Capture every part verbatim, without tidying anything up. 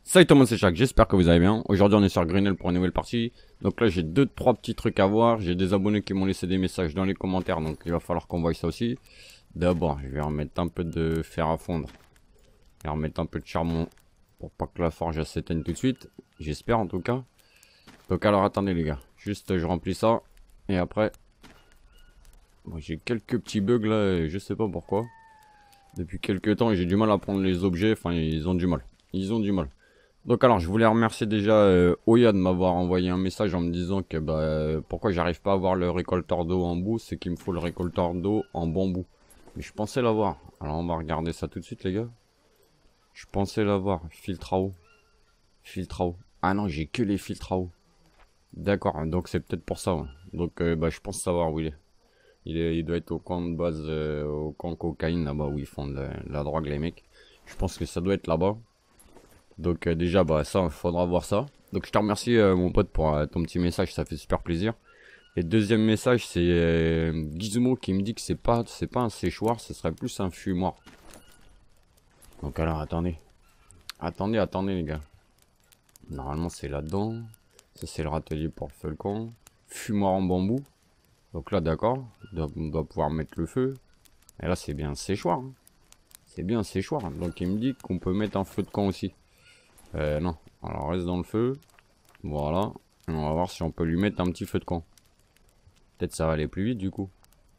Salut tout le monde, c'est Jacques, j'espère que vous allez bien. Aujourd'hui on est sur Greenhill pour une nouvelle partie. Donc là j'ai deux trois petits trucs à voir. J'ai des abonnés qui m'ont laissé des messages dans les commentaires, donc il va falloir qu'on voie ça aussi. D'abord je vais remettre un peu de fer à fondre et remettre un peu de charbon pour pas que la forge s'éteigne tout de suite. J'espère en tout cas. Donc alors attendez les gars, juste je remplis ça et après bon, j'ai quelques petits bugs là et je sais pas pourquoi. Depuis quelques temps j'ai du mal à prendre les objets, enfin ils ont du mal. Ils ont du mal. Donc alors je voulais remercier déjà euh, Oya de m'avoir envoyé un message en me disant que bah euh, pourquoi j'arrive pas à avoir le récolteur d'eau en bout, c'est qu'il me faut le récolteur d'eau en bambou. Mais je pensais l'avoir. Alors on va regarder ça tout de suite les gars. Je pensais l'avoir. Filtre à eau. Filtre à eau. Ah non j'ai que les filtres à eau. D'accord, donc c'est peut-être pour ça. Ouais. Donc euh, bah je pense savoir où il est. Il, est, il doit être au camp de base, euh, au camp cocaïne là-bas où ils font de la, de la drogue les mecs. Je pense que ça doit être là-bas. Donc euh, déjà bah ça il faudra voir ça. Donc je te remercie euh, mon pote pour euh, ton petit message, ça fait super plaisir. Et deuxième message c'est euh, Gizmo qui me dit que c'est pas c'est pas un séchoir, ce serait plus un fumoir. Donc alors attendez. Attendez, attendez les gars. Normalement c'est là-dedans. Ça c'est le râtelier pour le feu le camp. Fumoir en bambou. Donc là d'accord, on doit pouvoir mettre le feu. Et là c'est bien un séchoir. Hein. C'est bien un séchoir. Donc il me dit qu'on peut mettre un feu de camp aussi. Euh, non. Alors reste dans le feu. Voilà. Et on va voir si on peut lui mettre un petit feu de camp. Peut-être ça va aller plus vite du coup.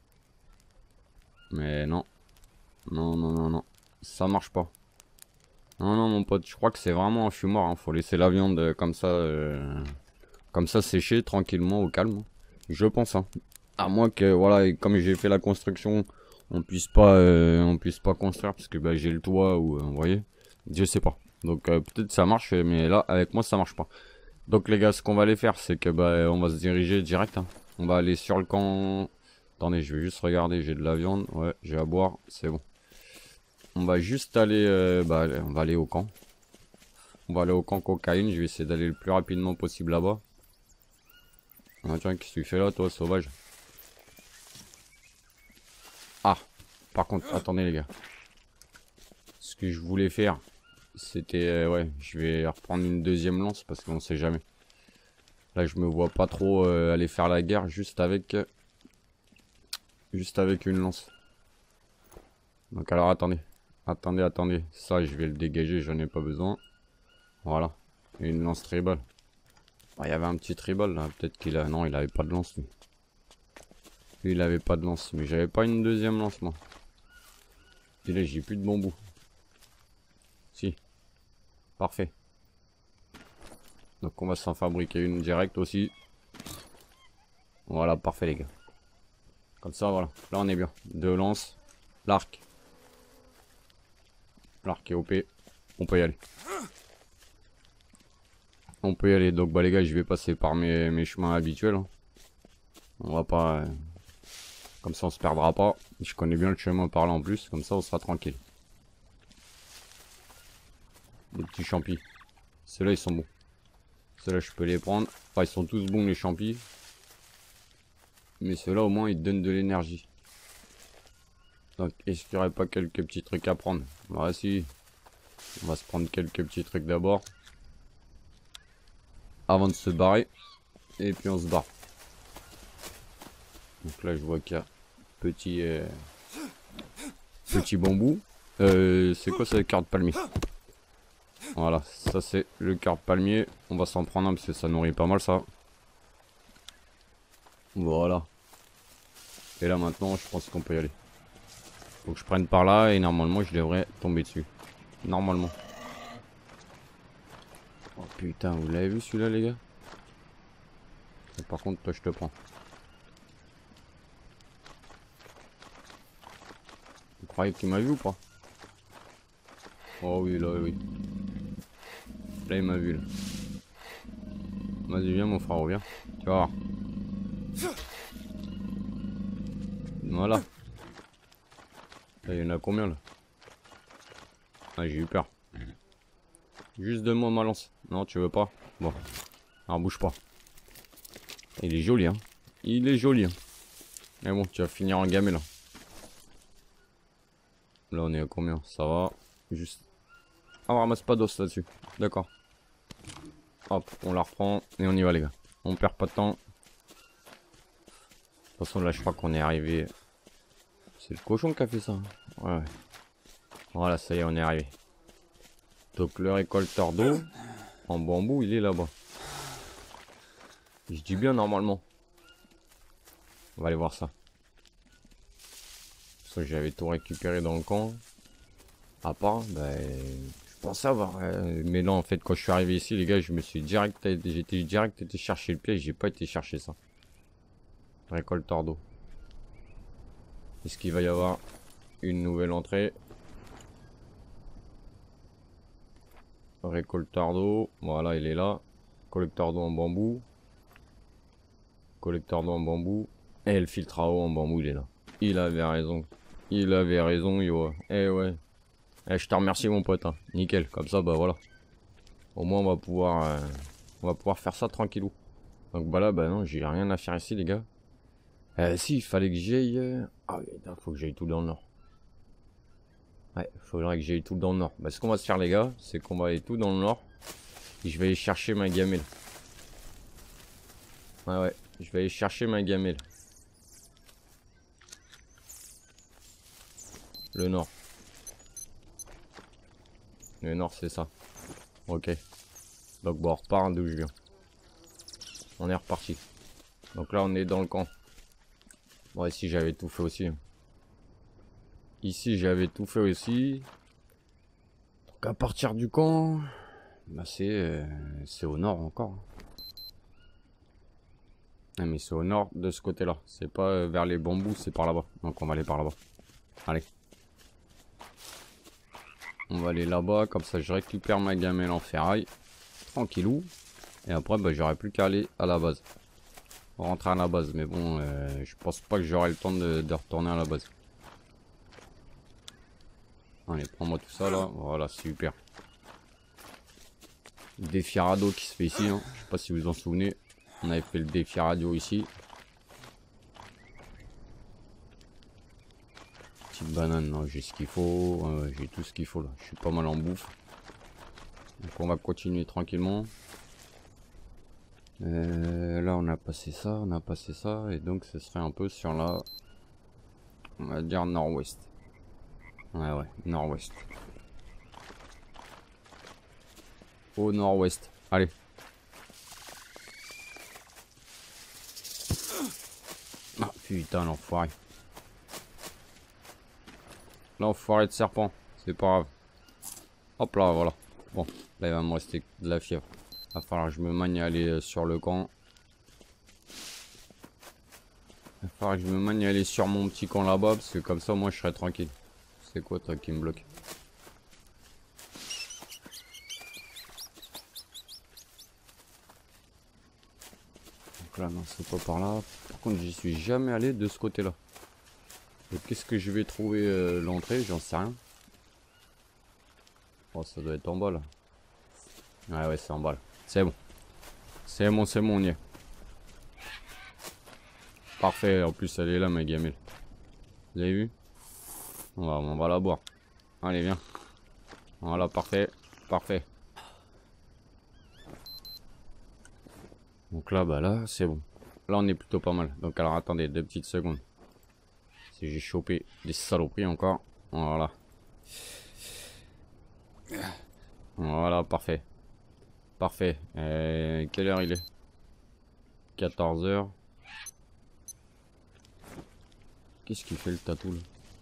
Mais non. Non, non, non, non. Ça marche pas. Non, non, mon pote. Je crois que c'est vraiment un fumoir. Hein. Faut laisser la viande comme ça. Euh, comme ça sécher tranquillement au calme. Je pense. Hein. À moins que, voilà, et comme j'ai fait la construction, on puisse pas, euh, on puisse pas construire parce que bah, j'ai le toit ou, euh, vous voyez. Je sais pas. Donc euh, peut-être ça marche, mais là avec moi ça marche pas. Donc les gars, ce qu'on va aller faire, c'est que bah on va se diriger direct. Hein. On va aller sur le camp. Attendez, je vais juste regarder. J'ai de la viande. Ouais, j'ai à boire. C'est bon. On va juste aller. Euh, bah, on va aller au camp. On va aller au camp cocaïne. Je vais essayer d'aller le plus rapidement possible là-bas. Ah, tiens, qu'est-ce que tu fais là, toi, sauvage? Ah, par contre, attendez les gars. Ce que je voulais faire, c'était euh, ouais, je vais reprendre une deuxième lance parce qu'on sait jamais. Là, je me vois pas trop euh, aller faire la guerre juste avec euh, juste avec une lance. Donc alors attendez, attendez, attendez. Ça, je vais le dégager, j'en ai pas besoin. Voilà, une lance tribal. Il y avait un petit tribal là, peut-être qu'il a, non, il avait pas de lance lui. Lui, il avait pas de lance, mais j'avais pas une deuxième lance moi. Et là, j'ai plus de bambou. Si, parfait. Donc on va s'en fabriquer une directe aussi. Voilà, parfait les gars. Comme ça, voilà. Là, on est bien. Deux lances. L'arc. L'arc est O P. On peut y aller. On peut y aller. Donc, bah les gars, je vais passer par mes, mes chemins habituels. Hein. On va pas... Euh... Comme ça, on se perdra pas. Je connais bien le chemin par là en plus. Comme ça, on sera tranquille. Les petits champis. Ceux-là, ils sont bons. Ceux-là, je peux les prendre. Enfin, ils sont tous bons, les champis. Mais ceux-là, au moins, ils donnent de l'énergie. Donc, est-ce qu'il n'y aurait pas quelques petits trucs à prendre? Bah, si. On va se prendre quelques petits trucs d'abord. Avant de se barrer. Et puis, on se barre. Donc là, je vois qu'il y a petit, euh, petit bambou. Euh, c'est quoi, ça, le cœur de palmier? Voilà, ça, c'est le cœur de palmier. On va s'en prendre un parce que ça nourrit pas mal, ça. Voilà. Et là, maintenant, je pense qu'on peut y aller. Faut que je prenne par là et normalement je devrais tomber dessus. Normalement. Oh putain, vous l'avez vu celui-là les gars? Et par contre toi je te prends. Vous croyez qu'il m'a vu ou pas? Oh oui là oui. Là il m'a vu là. Vas-y viens mon frère, viens. Tu vas voir. Voilà. Là, il y en a combien là? Ah j'ai eu peur. Juste donne-moi ma lance. Non tu veux pas? Bon. Alors bouge pas. Il est joli hein. Il est joli hein. Mais bon tu vas finir en gamelle là. Là on est à combien? Ça va. Juste. Ah on ramasse pas d'os là-dessus. D'accord. Hop, on la reprend et on y va les gars. On perd pas de temps. De toute façon là je crois qu'on est arrivé. C'est le cochon qui a fait ça. Ouais, ouais. Voilà, ça y est, on est arrivé. Donc le récolteur d'eau en bambou, il est là-bas. Je dis bien normalement. On va aller voir ça. Parce que j'avais tout récupéré dans le camp. À part, ben, je pensais avoir. Euh, mais non, en fait, quand je suis arrivé ici, les gars, je me suis direct. J'étais direct été chercher le piège. J'ai pas été chercher ça. Récolteur d'eau. Est-ce qu'il va y avoir une nouvelle entrée? Récolteur d'eau. Voilà, il est là. Collecteur d'eau en bambou. Collecteur d'eau en bambou. Et le filtre à eau en bambou, il est là. Il avait raison. Il avait raison, yo. Eh ouais. Eh, je te remercie, mon pote. Hein. Nickel. Comme ça, bah voilà. Au moins, on va pouvoir, euh, on va pouvoir faire ça tranquillou. Donc bah là, bah non, j'ai rien à faire ici, les gars. Euh, si, il fallait que j'aille. Euh... Ah oui, il faut que j'aille tout dans le nord. Ouais, il faudrait que j'aille tout dans le nord. Bah, ce qu'on va se faire, les gars, c'est qu'on va aller tout dans le nord. Et je vais aller chercher ma gamelle. Ouais, ouais. Je vais aller chercher ma gamelle. Le nord. Le nord, c'est ça. Ok. Donc bon, on repart d'où je viens. On est reparti. Donc là, on est dans le camp. Bon, ici, j'avais tout fait aussi. Ici, j'avais tout fait aussi. Donc à partir du camp, bah c'est euh, c'est au nord encore. Ah, mais c'est au nord de ce côté-là. C'est pas euh, vers les bambous, c'est par là-bas. Donc on va aller par là-bas. Allez. On va aller là-bas, comme ça je récupère ma gamelle en ferraille. Tranquillou. Et après, bah, j'aurai plus qu'à aller à la base. Rentrer à la base. Mais bon, euh, je pense pas que j'aurai le temps de, de retourner à la base. Allez, prends-moi tout ça là. Voilà, super. Défi radio qui se fait ici. Hein. Je sais pas si vous vous en souvenez. On avait fait le défi radio ici. Petite banane, non, j'ai ce qu'il faut. Euh, j'ai tout ce qu'il faut là. Je suis pas mal en bouffe. Donc on va continuer tranquillement. Euh, là on a passé ça, on a passé ça. Et donc ce serait un peu sur la... On va dire nord-ouest. Ouais ouais, nord-ouest. Au nord-ouest. Allez. Ah putain l'enfoiré. L'enfoiré de serpent. C'est pas grave. Hop là, voilà. Bon, là il va me rester de la fièvre. Va falloir que je me magne à aller sur le camp. Il va falloir que je me magne à aller sur mon petit camp là-bas. Parce que comme ça, moi je serai tranquille. C'est quoi toi qui me bloque? Donc là, non, c'est pas par là. Par contre, j'y suis jamais allé de ce côté-là. Qu'est-ce que je vais trouver euh, l'entrée? J'en sais rien. Oh, ça doit être en bas là. Ouais, ouais, c'est en bas là. C'est bon. C'est bon, c'est bon, on y est. Parfait, en plus elle est là ma gamelle. Vous avez vu? on va, on va la boire. Allez, viens. Voilà, parfait. Parfait. Donc là, bah là, c'est bon. Là, on est plutôt pas mal. Donc alors, attendez, deux petites secondes. Si j'ai chopé des saloperies encore. Voilà. Voilà, parfait. Parfait. Euh, quelle heure il est? quatorze heures. Qu'est-ce qu'il fait le tatou là?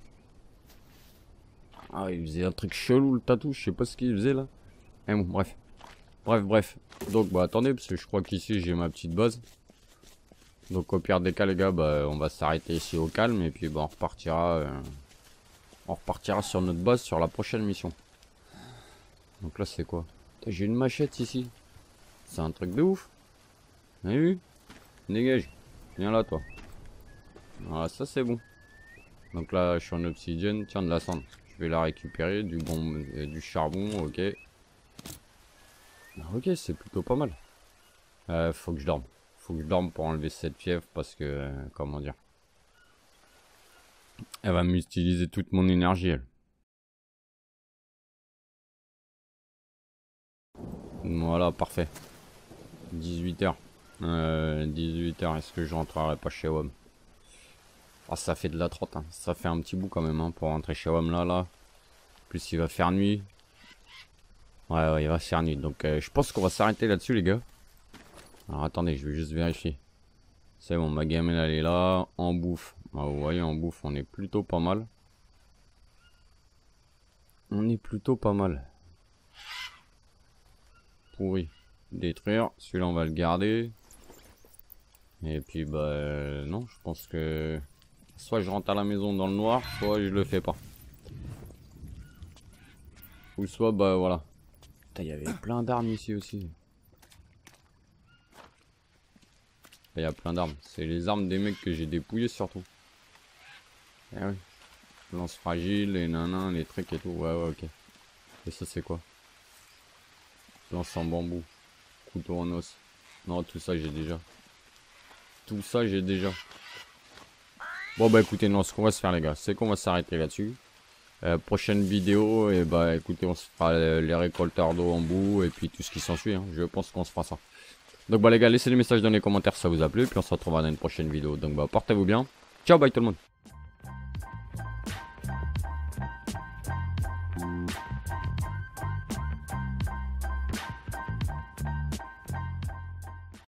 Ah, il faisait un truc chelou le tatou, je sais pas ce qu'il faisait là. Mais bon, bref. Bref, bref. Donc, bah attendez, parce que je crois qu'ici j'ai ma petite base. Donc, au pire des cas, les gars, bah on va s'arrêter ici au calme. Et puis, bah on repartira. Euh, on repartira sur notre base sur la prochaine mission. Donc là, c'est quoi? J'ai une machette ici. C'est un truc de ouf. Vous avez vu? Dégage. Viens là, toi. Voilà, ça c'est bon. Donc là, je suis en obsidienne. Tiens, de la cendre. Je vais la récupérer. Du bon, euh, du charbon, ok. Ok, c'est plutôt pas mal. Euh, faut que je dorme. Faut que je dorme pour enlever cette fièvre parce que, euh, comment dire. Elle va m'utiliser toute mon énergie, elle. Voilà, parfait. dix-huit heures. Euh, dix-huit heures, est-ce que je rentrerai pas chez W A M? Ah, ça fait de la trotte, hein. Ça fait un petit bout quand même hein, pour rentrer chez W A M là, là. Plus il va faire nuit. Ouais, ouais, il va faire nuit. Donc euh, je pense qu'on va s'arrêter là-dessus les gars. Alors attendez, je vais juste vérifier. C'est bon, ma gamelle elle est là. En bouffe. Ah, vous voyez, en bouffe, on est plutôt pas mal. On est plutôt pas mal. Pourri. Détruire. Celui-là, on va le garder. Et puis, bah, euh, non, je pense que... Soit je rentre à la maison dans le noir, soit je le fais pas. Ou soit, bah, voilà. Putain, il y avait plein d'armes ici aussi. Il y a plein d'armes. C'est les armes des mecs que j'ai dépouillées surtout. Eh oui. Lance fragile, les nanins, les trucs et tout. Ouais, ouais, ok. Et ça, c'est quoi? Lance en bambou. Couteau en os. Non, tout ça, j'ai déjà. Tout ça, j'ai déjà. Bon, bah écoutez, non, ce qu'on va se faire, les gars, c'est qu'on va s'arrêter là-dessus. Euh, prochaine vidéo, et bah écoutez, on se fera les récolteurs d'eau en bout et puis tout ce qui s'ensuit. Hein. Je pense qu'on se fera ça. Donc, bah les gars, laissez des messages dans les commentaires si ça vous a plu. Puis on se retrouvera dans une prochaine vidéo. Donc, bah portez-vous bien. Ciao, bye tout le monde.